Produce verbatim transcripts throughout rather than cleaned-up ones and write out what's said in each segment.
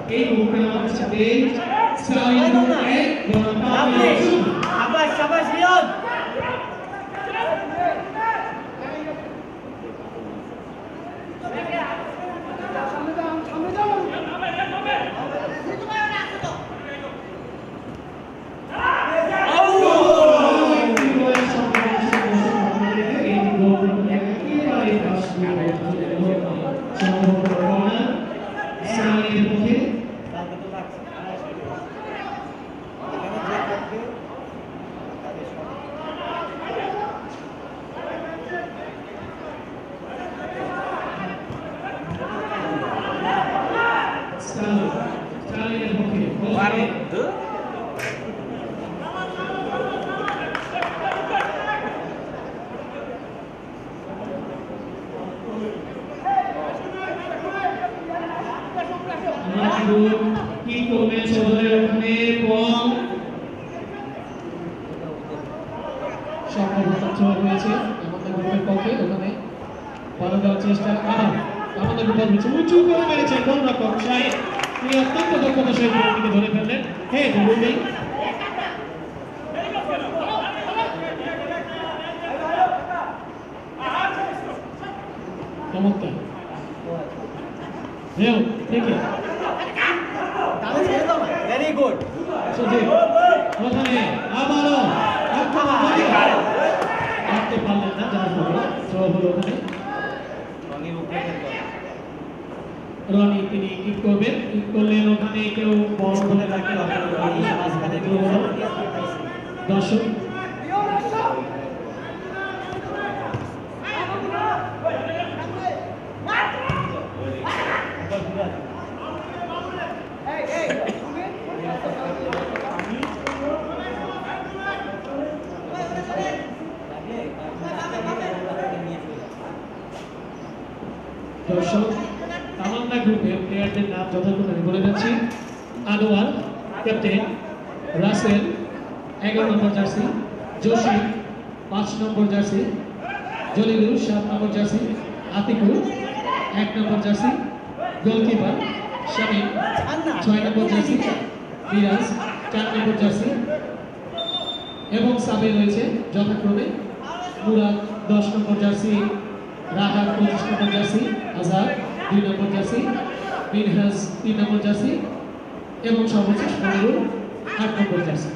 এই মুহূর্তে আমাদের সাথে স্টাইল গ্রুপে শাবাশ শাবাশ রিয়াদ কি করবেন সবাই ওখানে বল সফলতা হয়েছে আমাদের গ্রুপের পক্ষে ওখানে বল দেওয়ার চেষ্টা আবার আমাদের গ্রুপ হচ্ছে উঁচু করে মেরেছে গোলরক্ষক শাহিদ তিনি অত্যন্ত দক্ষতার সহিত বলটিকে ধরে ফেললেন হে গোল নেই চমৎকার রেও দেখে ভেরি গুড সুজিত ওখানে আবারও আক্রমণ করতে পারলেন না যার ফলে থ্রো হলো ওখানে রনি তিনি কিক করবেন কিক করলেন ওখানে কেউ বল বলে তাকে দর্শক দর্শক তামান্না গ্রুপের প্লেয়ারদের নাম যথাক্রমে বলে যাচ্ছি আনোয়ার ক্যাপ্টেন রাসেল এগারো নম্বর জার্সি জসিম পাঁচ নম্বর জার্সি জলিলুর সাত নম্বর জার্সি আতিকুর এক নম্বর জার্সি গোলকিপার শামিম ছয় নম্বর জার্সি মিরাজ চার নম্বর জার্সি এবং সাবে রয়েছে যথাক্রমে মুরাদ দশ নম্বর জার্সি রাহাত পঁচিশ নম্বর জার্সি আজাদ দুই নম্বর জার্সি মিনহাজ তিন নম্বর জার্সি এবং সর্বশেষ মনিরুল আট নম্বর জার্সি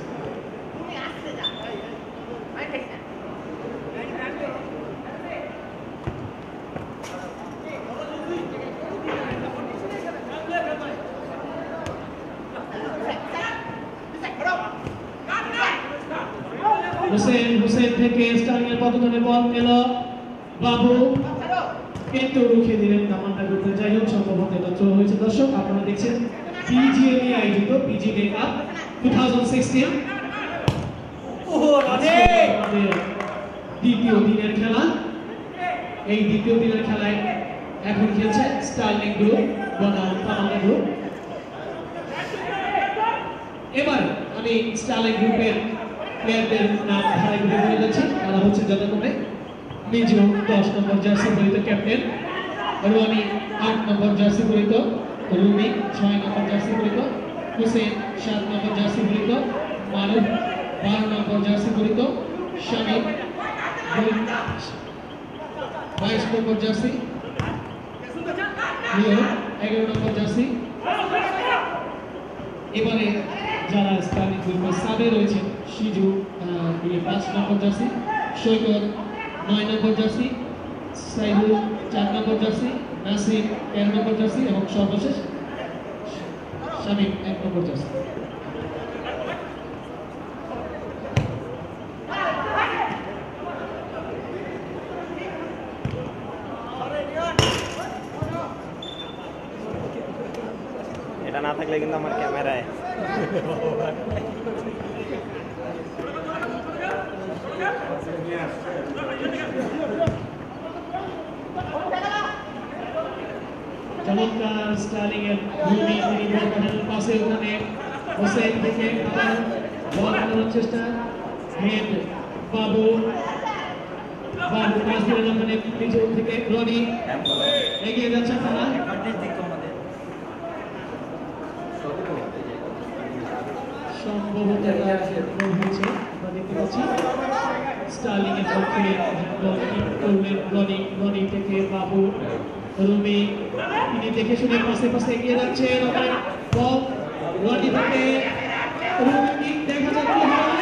হুসেন হুসেন থেকে স্টার্লিংয়ের পদতলে বল পেল বাবু কিন্তু রুখে দিলেন তামান্না গ্রুপে যাই হোক সম্ভবত এটা থ্রো হয়েছে দর্শক আপনারা দেখছেন পিজিএম এ আয়োজিত পিজিএম কাপ দুই হাজার ষোলো ওহো রানে দ্বিতীয় দিনের খেলা এই দ্বিতীয় দিনের খেলায় এখন খেলছে স্টার্লিং গ্রুপ বনাম তামান্না গ্রুপ এবার আমি স্টার্লিং গ্রুপের প্লেয়ারদের নাম ধারায় ঘুরে বলে যাচ্ছি তারা হচ্ছে যথাক্রমে মিজু দশ নম্বর জার্সি পরিহিত ক্যাপ্টেন রনি আট নম্বর জার্সি পরিহিত রুমি ছয় নম্বর জার্সি পরিহিত হুসেন সাত নম্বর জার্সি পরিহিত মারুফ বারো নম্বর জার্সি পরিহিত শামিম বাইশ নম্বর জার্সি এগারো নম্বর জার্সি এবারে যারা স্টার্লিং গ্রুপের সাবে রয়েছেন সিজু পাঁচ নম্বর জার্সি সৈকত নয় নম্বর জার্সি সাইদুল চার নম্বর জার্সি নাসির তেরো নম্বর জার্সি এবং সর্বশেষ শামিম এক নম্বর জার্সি এটা না থাকলে কিন্তু আমার ক্যামেরায় চমৎকার স্টার্লিং এর ভূমি তিনি বল পাঠানোর পাশে ওখানে হোসেন থেকে আবার বল পাঠানোর চেষ্টা হেড বাবু বাবু পাস দিলেন ওখানে পিছন থেকে রনি এগিয়ে যাচ্ছে তারা সম্ভবত গোল হচ্ছে আমরা দেখতে পাচ্ছি স্টার্লিং এর পক্ষে করলেন রনি রনি থেকে বাবু রুমি তিনি দেখে শুনে পাশে পাশে এগিয়ে যাচ্ছেন বল রনি থেকে রুমি দেখা যাচ্ছে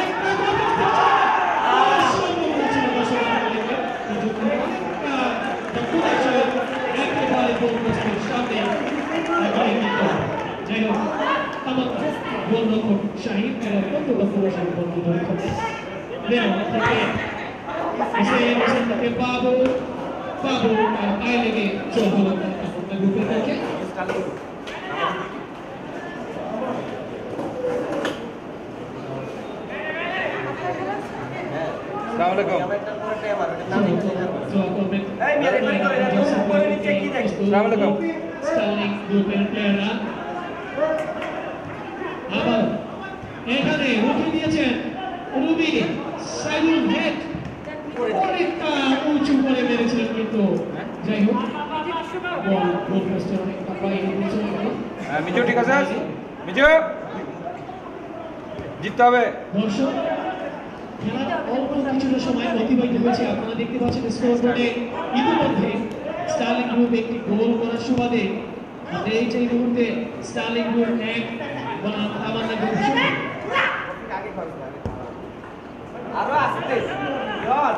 যাই হোক আমার গোলরক্ষক শাহিদ গোলরক্ষক বন্ধু ধরে থেকে এসে এসে থেকে বাবু বাবু পায়ে লেগে চল হলো গ্রুপের পক্ষে আসসালামু আলাইকুম আসসালামু আলাইকুম স্টার্লিং গ্রুপের প্লেয়াররা আবার এখানে উঠে দিয়েছেন রুবি সাইদুল হেড অনেকটা উঁচু করে মেরেছিলেন কিন্তু যাই হোক বল গোল পোস্টে অনেকটা বাইরে চলে গেল মিজু ঠিক আছে মিজু জিততে হবে দর্শক খেলার অল্প কিছুটা সময় অতিবাহিত হয়েছে আপনারা দেখতে পাচ্ছেন স্কোরবোর্ডে ইতিমধ্যে স্টার্লিং গ্রুপ একটি গোল করার সুবাদে এই যে মুহূর্তে স্টার্লিং গ্রুপ এক বনাম তামান্না গ্রুপ শূন্য আরো আসতে জল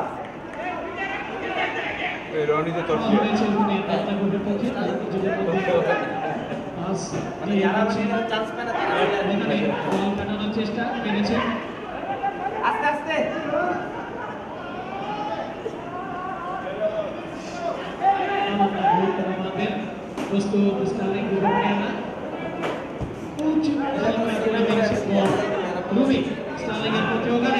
এই রনিতে তোর হয়েছে উনি তামান্না গ্রুপের পক্ষে নিজেদের মধ্যে পাস দিয়ে যাচ্ছেন চান্স পেলে এখানে বল কাটানোর চেষ্টা করেছেন আস্তে আস্তে তামান্না গ্রুপ আমাদের প্রস্তুত স্টার্লিং গ্রুপের প্লেয়াররা উঁচু জায়গায় করে মেরেছে বল রুবি স্টার্লিং এর পক্ষে ওখানে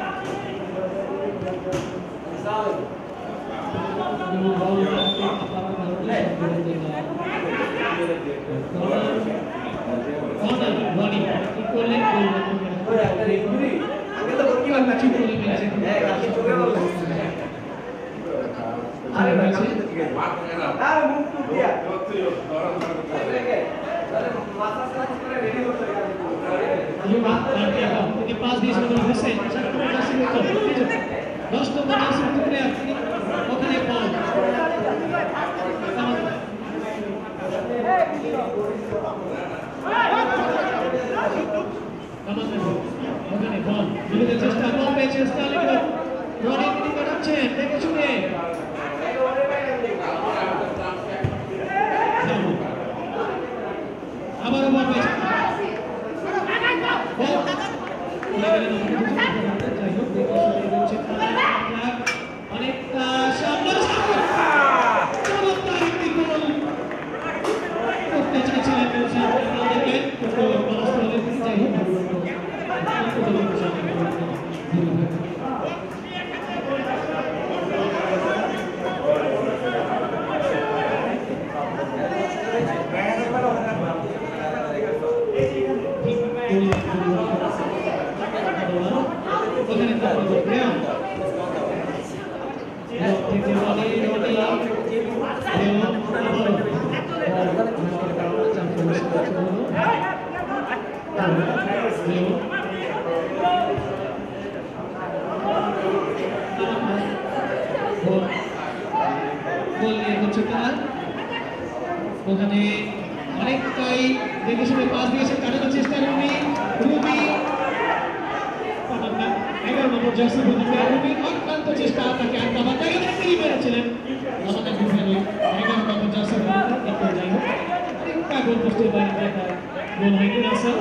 বল রনি কি করলেন ঠিক করে মেরেছে আরে আরে মুখ টু দিয়া তিনি পাস দিয়েছেন হোসেন দশ নম্বর নাসির প্লেয়ার তিনি ওখানে বল ওখানে বল বিরোধের চেষ্টা বল পেয়েছে স্টার্লিং রনি তিনি কাটাচ্ছেন দেখে শুনে আবারও বল পেয়েছে অনেকটা সামনে চমৎকার একটি গোল করতে চাইছিলেন আমাদেরকে যাই হোক ওখানে তারপর ব্রেয়ন থেকে বলে রনি ব্রেয়ন গোল নিয়ে হচ্ছে তার ওখানে অনেকটাই দেখে শুনে পাস দিয়েছে কাটানোর চেষ্টা রুবি রুবি এগারো নম্বর জার্সি রুবি অত্যন্ত চেষ্টা তাকে একটা বাচ্চা তিনি মেরেছিলেন আমাদের বিভাগে এগারো নম্বর জার্সি কিন্তু যাই হোক একটা গোল পোস্টের বাইরে দেখা গোল হয়নি রাসেল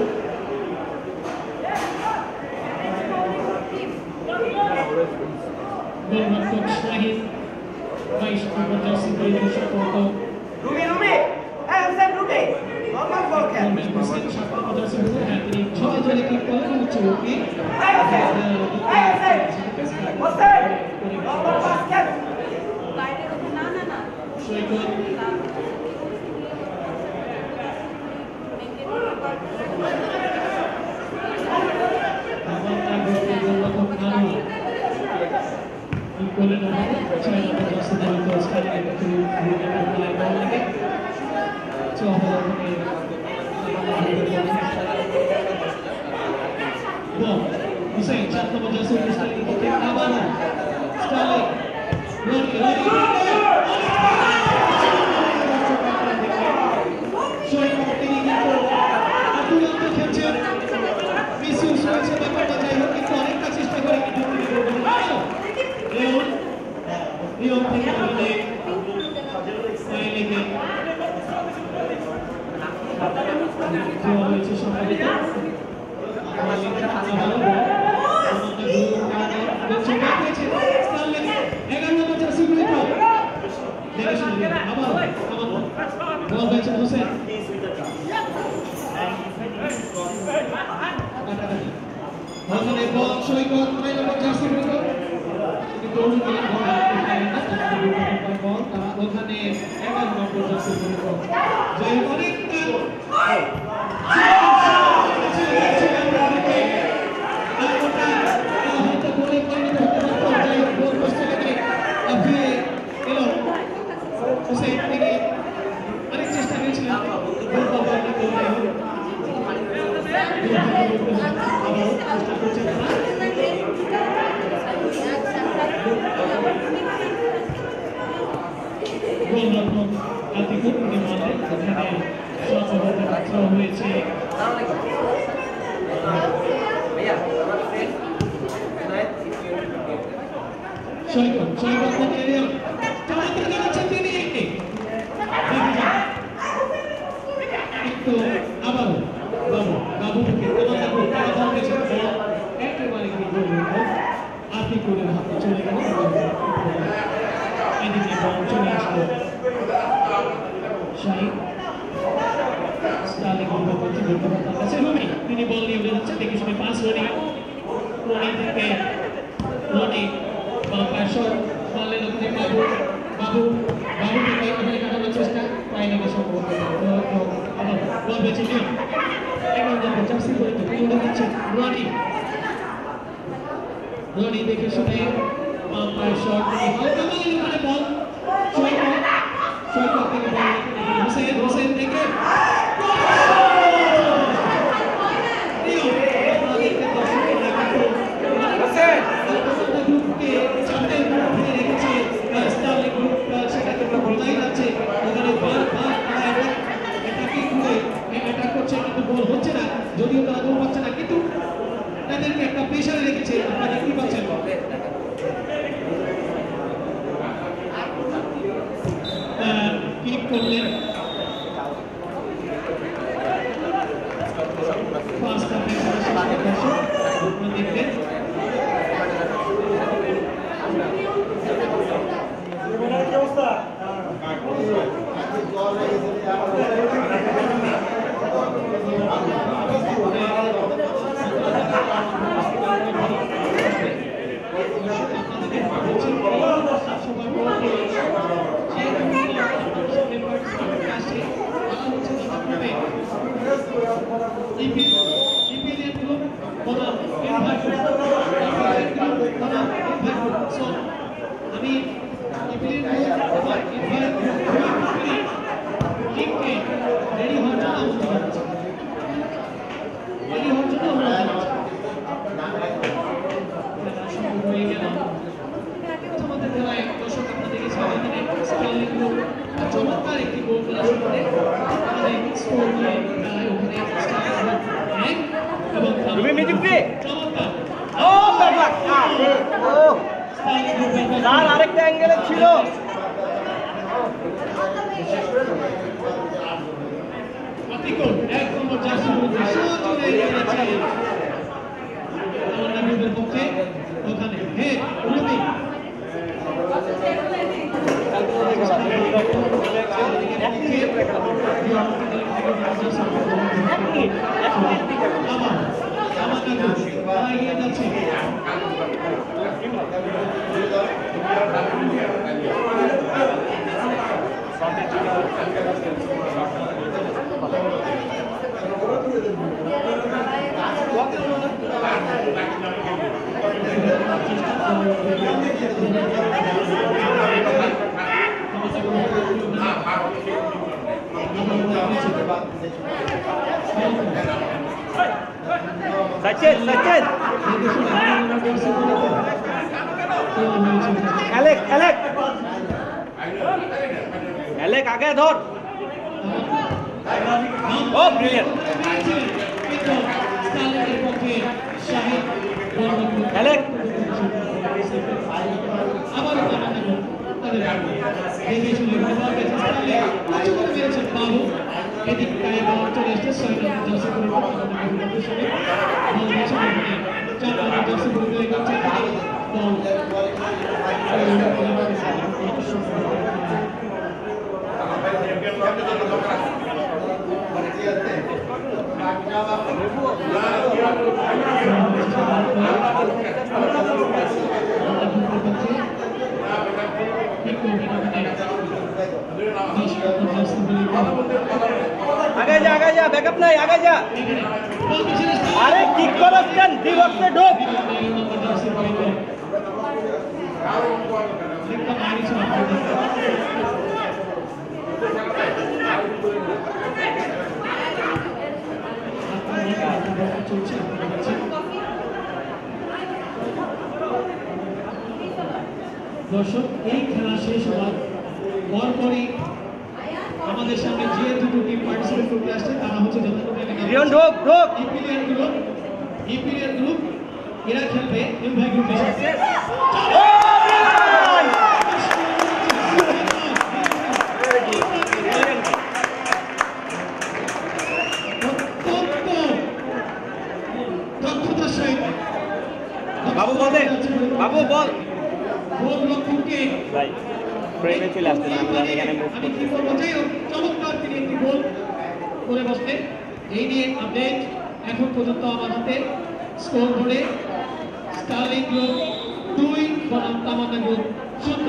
গোলরক্ষক শাহিদ বাইশ নম্বর জার্সি পরিবার সম্পর্ক রুমি রুমি এই হোসেন রুমি নরমাল বল খেল হোসেন সাত নম্বর জার্সি হ্যাঁ তিনি ছয় জনে ক্লিক করে হচ্ছে রুমি এই হোসেন এই হোসেন হোসেন নরমাল পাস খেল বাইরে না না না সৈকত তামান্না গ্রুপের গোলরক্ষক নানু কি করলেন ছয় নম্বর জার্সি দলিত স্টার্লিং এর পক্ষে রুমির গোলায় বল লাগে চহল ওখানে রাসেল স্টার্লিং থেকে আবার স্টার্লিং রনি রনি সৈকত তিনি কিন্তু দুরন্ত খেলছেন মিসইউজ হয়েছে ব্যাপারটা যাই হোক কিন্তু অনেকটা চেষ্টা করে কিন্তু তিনি করবেন লিওন লিওন থেকে বলে লেগে দেওয়া হয়েছে সম্ভবত এগারো নম্বর জার্সি গুলি তো দেখে শুনে আবার বল পেয়েছেন হোসেন ওখানে বল সৈকত নয় নম্বর জার্সি গুলি তো কিন্তু বল তারা ওখানে এগারো নম্বর জার্সি গুলি তো জয় অনেকটা হয়েছে সৈকত সৈকত এরিয়া চমৎকার খেলেছেন তিনি কিন্তু আবারও বাবু বাবু থেকে একেবারে কি করবো আপনি করে হাতে চলে গেল এদিকে বল চলে আসলো শাহিদ স্টার্লিং বল করতে বলতে তার কাছে রনি তিনি বল নিয়ে উঠে যাচ্ছে দেখে শুনে পাস রনি রনি থেকে রনি বাম্পার শট বলে লোকে বাবু বাবু বাবু থেকে এখানে কাটানোর চেষ্টা পায় না সম্ভবত আবার বল বেঁচে নিয়ে এগারো নম্বর জার্সি করে তো উঠে যাচ্ছে রনি রনি দেখে শুনে বাম্পার শট হালকা বলে ওখানে বল সৈকত সৈকত থেকে বল হোসেন হোসেন থেকে যদিও তারা গোল পাচ্ছে না কিন্তু তাদেরকে একটা প্রেশারে রেখেছে আপনারা কি পাচ্ছেন ক্লিক করলেন ফার্স্ট হাফে দেখবেন কি অবস্থা আমি রেডি হওয়ার জন্য রেডি হওয়ার জন্য হয়ে গেল প্রথমত খেলায় দর্শক আপনারা দেখেছেন চমৎকার একটি গোল খেলা শুরু করে আমাদের স্কোর নিয়ে খেলায় ওখানে এবং চমৎকার ও বাবা ও লাল আরেকটা অ্যাঙ্গেলে ছিল আতিকুল এক নম্বর জার্সি পরে সজোরে গিয়েছে আমার নাবিদের পক্ষে ওখানে হে রবি এগিয়ে যাচ্ছে Сачет, Сачет! অ্যালেক অ্যালেক অ্যালেক আগে ধর ও ব্রিলিয়ান্ট অ্যালেক আবার দেখে শুনে বাবু এদিক বল চলে এসছে ছয় নম্বর জার্সি চার নম্বর জার্সি বল আগে যা আগে যা ব্যাকআপ নাই আগে যা আরে কিক করস কেন ডি বক্সে ঢোক দর্শক এই খেলা শেষ হওয়ার পরপরই আমাদের সামনে যে দুটো টিম পার্টিসিপেট করতে আসছে তারা হচ্ছে রিয়ন ঢোক ঢোক ইপিএল গ্রুপ ইপিএল গ্রুপ এরা খেলবে এমভাই গ্রুপের সাথে বাবু বল দে বাবু বল গোল লক্ষ্যকে ভাই ফ্রেমে চলে আসছে না আমরা এখানে মুভ আমি কি বলবো যাই হোক চমৎকার তিনি একটি গোল করে বসলেন এই নিয়ে আপডেট এখন পর্যন্ত আমার হাতে স্কোর বোর্ডে স্টার্লিং গ্রুপ দুই বনাম তামান্না গ্রুপ শূন্য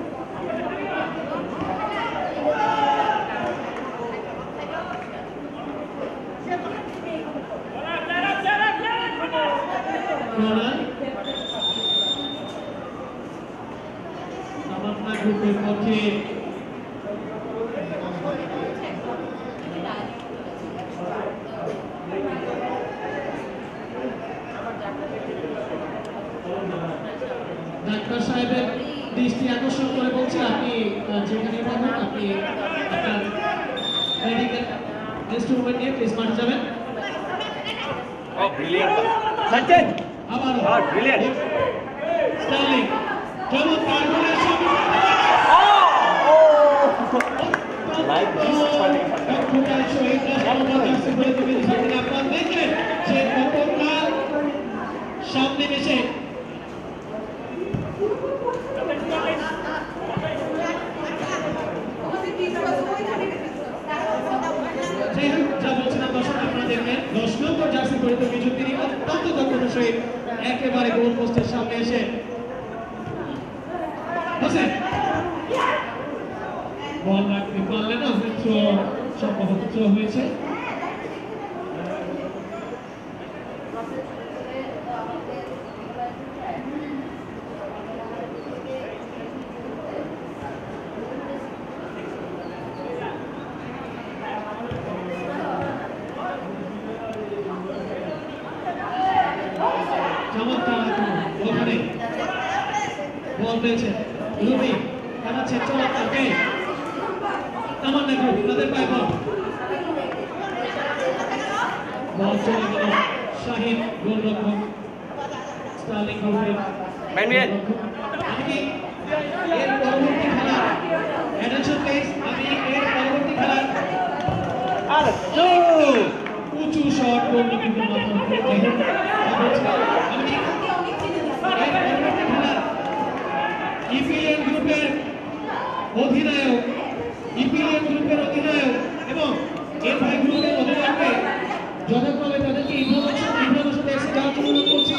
তামান্না গ্রুপের পক্ষে ডাক্তার সাহেবের দৃষ্টি আকর্ষণ করে বলছে আপনি যেখানে পাবেন আপনি আপনার মেডিকেল ইনস্ট্রুমেন্ট নিয়ে প্লিজ মাঠে যাবেন ও ব্রিলিয়ান্ট সচিন আবার আর ব্রিলিয়ান্ট স্টার্লিং চমৎকার গোলের সামনে লাইক দিস দক্ষতার সহিত রাষ্ট্রপতি বলে তুমি সেখানে আপনারা দেখলেন সে কতকাল সামনে এসে যা বলছিলাম দর্শক আপনারা দেখলেন দশ নম্বর জার্সি পরিহিত বিজু তিনি অত্যন্ত দক্ষতার সহিত একেবারে গোল পোস্টের সামনে এসে বসে বল রাখতে পারলেন না থ্রো সম্ভবত থ্রো হয়েছে চমৎকার ওখানে বল পেয়েছে রুবি কানাচ্ছে চমৎকার কে তামান্না গ্রুপ তাদের পায়ে বল বল চলে গেল শাহিন গোলরক্ষক স্টার্লিং গ্রুপের ম্যানমিয়ান আমি এর পরবর্তী খেলা অ্যাটেনশন প্লিজ আমি এর পরবর্তী খেলা আর টু উঁচু শট গোলরক্ষকের মাধ্যমে আমি ইপিএল গ্রুপের অধিনায়ক ইপিএল গ্রুপের অধিনায়ক এবং এমভাই গ্রুপের অধিনায়ককে যথাক্রমে তাদেরকে ইনফরমেশন ইনফরমেশন এসে যাওয়ার জন্য অনুরোধ করছি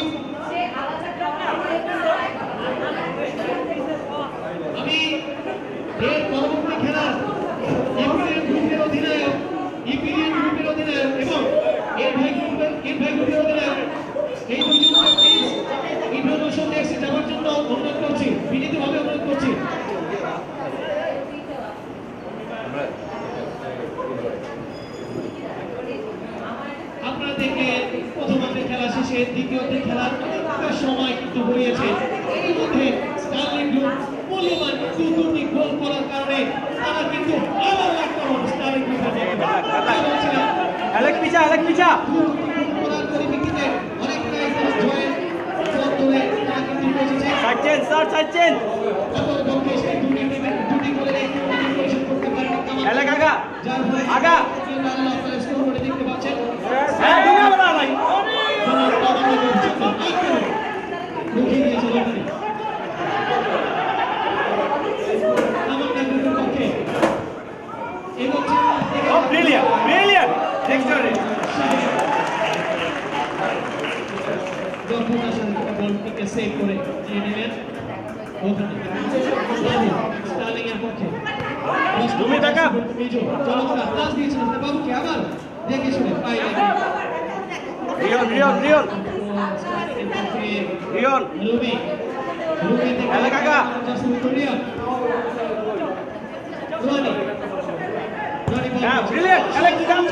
আমি এর পরবর্তী খেলা ইপিএল গ্রুপের অধিনায়ক ইপিএল গ্রুপের অধিনায়ক এবং এমভাই গ্রুপের এমভাই গ্রুপের অধিনায়ক এই দুজনকে প্লিজ ইনফরমেশন এসে যাওয়ার জন্য অনুরোধ করছি বিনীতভাবে অনুরোধ করছি আপনারা দেখে প্রথমার্ধের খেলা শেষে দ্বিতীয়ার্ধের খেলা একটা সময় কিন্তু গড়িয়েছে এর মধ্যে স্টার্লিং গ্রুপ মূল্যবান দু দুটি গোল করার কারণে তারা কিন্তু আবার আক্রমণ স্টার্লিং গ্রুপের অ্যালেক পিছা অ্যালেক পিছা করার পরিপ্রেক্ষিতে অনেকটাই জয়ের পথ ধরে তারা কিন্তু পৌঁছেছে side change sir side change অতর দক্ষে সেই দুটি টিমের দুটি গোলের এই দুটি পরিশোধ করতে পারেন অ্যালেক আগা যার ফলে আগা আল্লাহ আপনারা স্কোর করে দেখতে পাচ্ছেন হ্যাঁ ঢুকে বলা ভাই লুকিয়ে দিয়েছে লটারি আমাদের গ্রুপের পক্ষে এগোচ্ছে ও ব্রিলিয়ান্ট ব্রিলিয়ান্ট এক্সট্রাঅর্ডিনারি যখন আসলে বলটিকে সেভ করে নিয়ে নিলেন ওখানে স্টার্লিং এর পক্ষে তুমি টাকা মিজো চমৎকার পাস দিয়েছিলেন বাবুকে আবার দেখে শুনে পাই রিয়ন রিয়ন রিয়ন রিয়ন রুবি রুবি থেকে হ্যালো কাকা রিয়ন রনি রনি হ্যাঁ ব্রিলিয়ান্ট অ্যালেক চান্স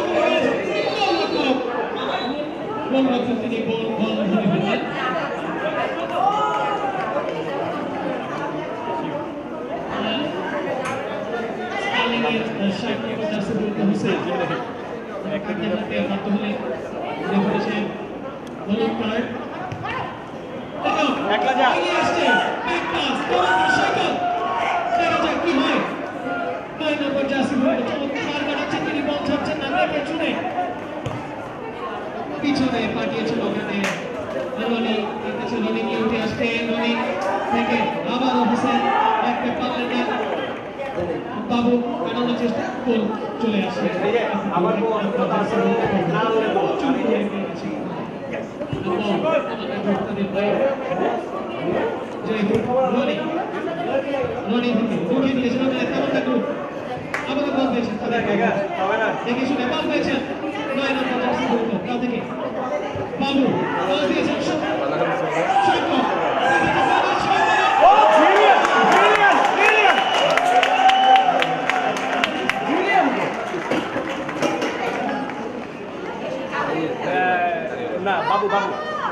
বল রক্ষক তিনি বল বল ধরে ফেলেন একলা যা পিছনে পাঠিয়েছিল ওখানে রনি রনি কি উঠে আসতে রনি থেকে আবার অফিসে একটা পারলেন না বাবু কাটানোর চেষ্টা গোল চলে আসে আবার দেখে শুনে বল পেয়েছেন নয় নম্বর জার্সি গুরুত্ব কাল থেকে বাবু বল দিয়েছেন ও ব্রিলিয়ান্ট ব্রিলিয়ান্ট ব্রিলিয়ান্ট ব্রিলিয়ান্ট না বাবু বাবু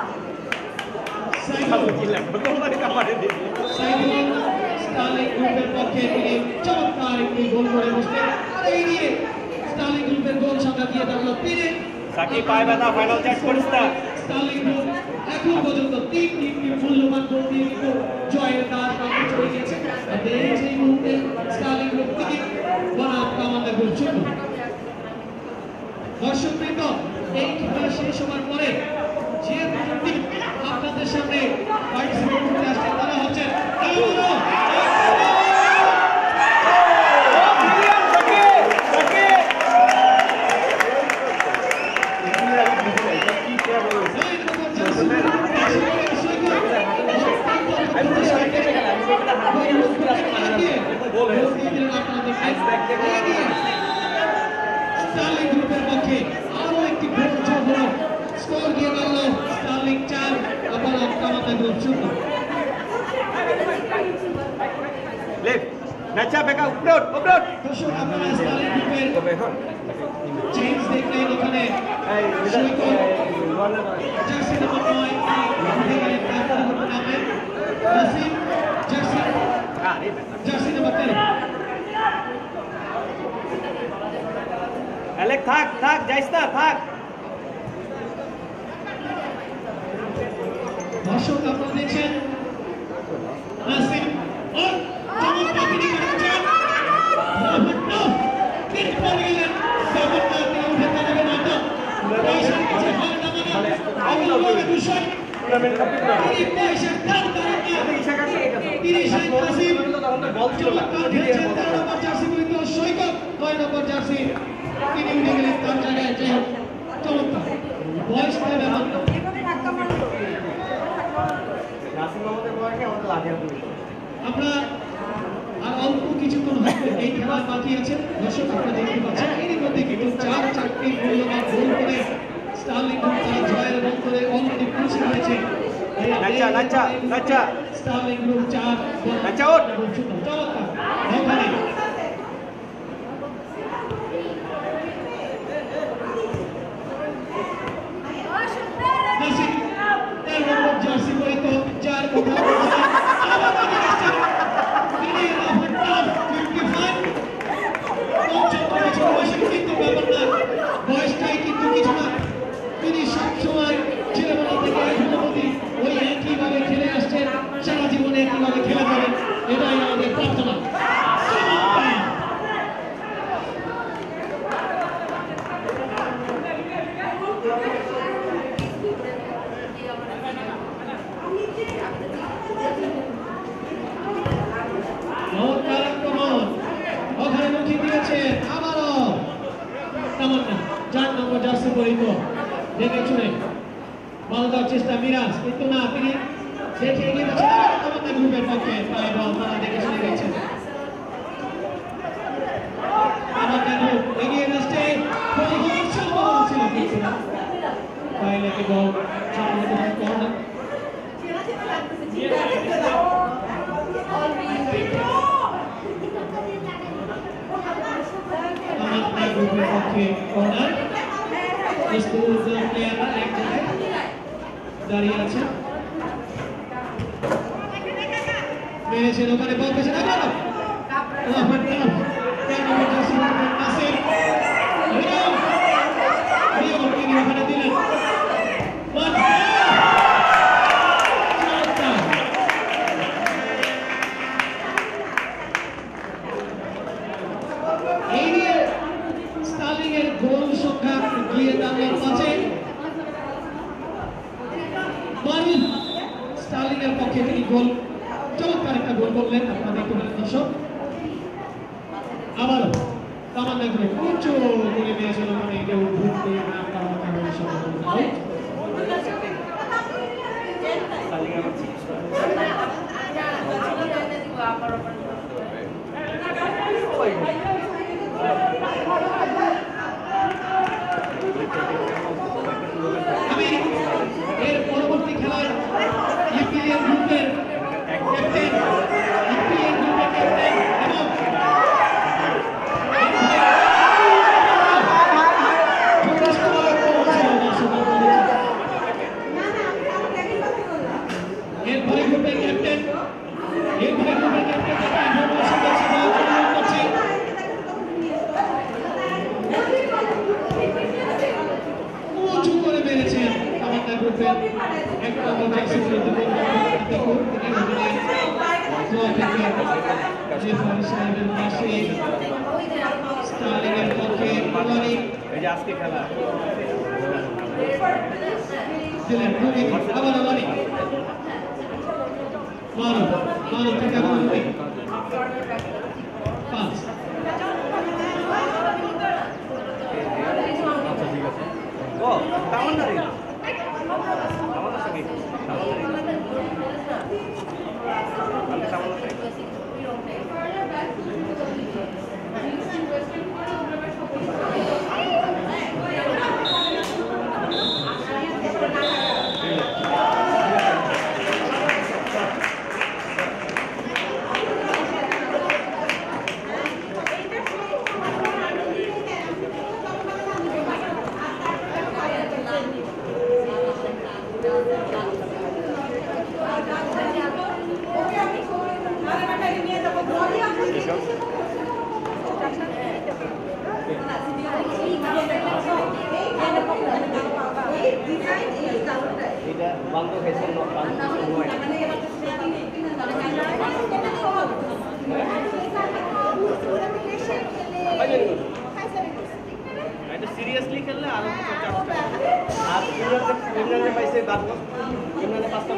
বাবু কিলা তোমার কামারে দিই স্টার্লিং গ্রুপের পক্ষে তিনি চমৎকার একটি গোল করে বসলেন আর এই নিয়ে স্টার্লিং গ্রুপের গোল সংখ্যা দিয়ে দাঁড়ালো তিনে সাকি পায় ব্যথা ফাইনাল চ্যাট করিস না স্টার্লিং গ্রুপ এখন পর্যন্ত তিন তিনটি মূল্যবান গোল দিয়ে কিন্তু জয়ের দ্বার প্রান্তে চলে গিয়েছে আর এই সেই মুহূর্তে স্টার্লিং গ্রুপ থেকে বনাম কামান্ডার গোল শূন্য দর্শকবৃন্দ এই খেলা শেষ হওয়ার পরে যে দুটি আপনাদের সামনে পার্টিসিপেট করতে আসছে তারা হচ্ছে স্টার্লিং গ্রুপের পক্ষে আরো একটি গোল যোগ হলো স্কোর গিয়ে দাঁড়ালো স্টার্লিং চার আবার কামান্ডার গ্রুপ শূন্য লেফট নাচা বেকা উপরে উঠ উপরে উঠ দর্শক আপনারা স্টার্লিং গ্রুপের চেঞ্জ দেখলেন ওখানে সৈকত জার্সি নম্বর নয় উঠে গেলেন তার পরিবর্তন নামে নাসিম জার্সি জার্সি নম্বর তেরো অ্যালেক থাক থাক যাইস না থাক দর্শক আপনারা দেখছেন নাসিম আর চমৎকার তিনি করেছেন রাহুল তিনি পড়ে গেলেন চমৎকার তিনি উঠে দাঁড়াবেন হয়তো পয়সার কাছে হয় না মানে আমি লোকের বিষয় টুর্নামেন্ট কমপ্লিট না তিনি পয়সার দাম করেন না তিনি সেই নাসিম বল ছিল না চমৎকার খেলছেন তেরো নম্বর জার্সি পরিহিত সৈকত নয় নম্বর জার্সি তিনি উঠে গেলেন তার জায়গায় যাই হোক চমৎকার বয়স করে ব্যাপার না নাসিম আমাদের বয়সে আমাদের লাগে আমরা আর অল্প কিছুক্ষণ হয়তো এই খেলা বাকি আছে দর্শক আপনারা দেখতে পাচ্ছেন এরই মধ্যে কিন্তু চার চারটি মূল্যবান গোল করে স্টার্লিং গ্রুপ তারা জয়ের রং করে অলরেডি পৌঁছে হয়েছে নাচা নাচা নাচা স্টার্লিং গ্রুপ চার নাচা ওঠ চমৎকার ওখানে নাসিম তেরো নম্বর জার্সি পরে দেখে শুনে বল দেওয়ার চেষ্টা মিরাজ, কিন্তু না, তিনি দেখে এগিয়ে যাচ্ছেন তামান্না গ্রুপের পক্ষে। তাই বল তারা দেখে শুনে গেছেন। তামান্না গ্রুপ এগিয়ে যাচ্ছে, গোল সম্ভাবনা ছিল কিন্তু না। তাই নাকি বল সম্ভবত কর্নার। তামান্না গ্রুপের পক্ষে কর্নার। স্কুল প্লেয়াররা এক জায়গায় দাঁড়িয়ে আছে। মেরেছেন ওখানে বল পেছে না, বল ওখানে দিলেন। এই নিয়ে স্টার্লিং এর গোল সংখ্যা গিয়ে দাঁড়ালো পাঁচে। মারুফ স্টার্লিং এর পক্ষে তিনি গোল, চমৎকার একটা গোল করলেন, আপনারা দেখতে পেলেন দর্শক। আবারও তামান্না করে উঁচু করে দিয়েছিল, মানে কেউ ঘুরতে না পাওয়ার কারণে সম্ভবত আউট। আমি এর পরবর্তী খেলায় ইপিএল গ্রুপের ক্যাপ্টেন ইপিএল গ্রুপের ক্যাপ্টেন এবং এরপরে গ্রুপের ক্যাপ্টেন এরপরে গ্রুপের ক্যাপ্টেন উঁচু করে মেরেছেন তামান্না গ্রুপের এক নম্বর জার্সি পরে সাহেবের পাশে স্টার্লিং এর পক্ষে আজকে খেলা দিলেন আবার আবারই মারো মারো থেকে আবার পাঁচ। ও তামান্না রে তামান্না সঙ্গে এটা বন্ধ হয়েছে এটা সিরিয়াসলি খেললে আরো আর ইমরানে পাইছে বাদ ইমরানে পাঁচটা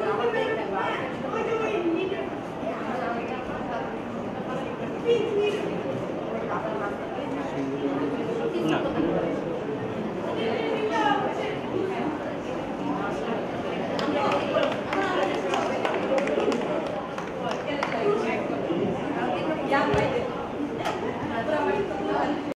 Please, please.